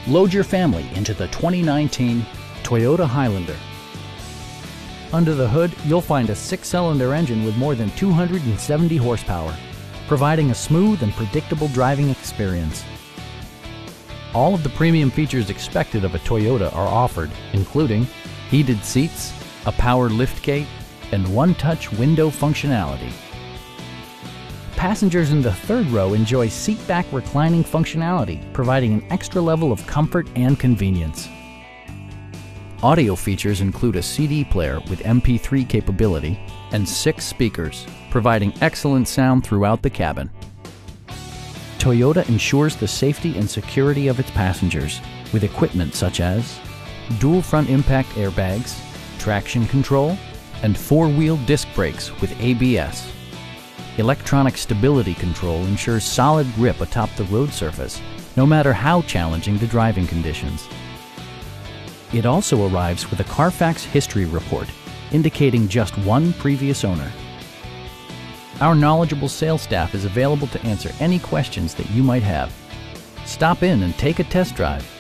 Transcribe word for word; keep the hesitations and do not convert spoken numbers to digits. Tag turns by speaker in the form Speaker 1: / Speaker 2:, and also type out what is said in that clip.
Speaker 1: Load your family into the twenty nineteen Toyota Highlander. Under the hood, you'll find a six-cylinder engine with more than two hundred seventy horsepower, providing a smooth and predictable driving experience. All of the premium features expected of a Toyota are offered, including heated seats, a power liftgate, and one-touch window functionality. Passengers in the third row enjoy seat-back reclining functionality, providing an extra level of comfort and convenience. Audio features include a C D player with M P three capability and six speakers, providing excellent sound throughout the cabin. Toyota ensures the safety and security of its passengers with equipment such as dual front impact airbags, traction control, and four-wheel disc brakes with A B S. Electronic stability control ensures solid grip atop the road surface, no matter how challenging the driving conditions. It also arrives with a Carfax history report, indicating just one previous owner. Our knowledgeable sales staff is available to answer any questions that you might have. Stop in and take a test drive.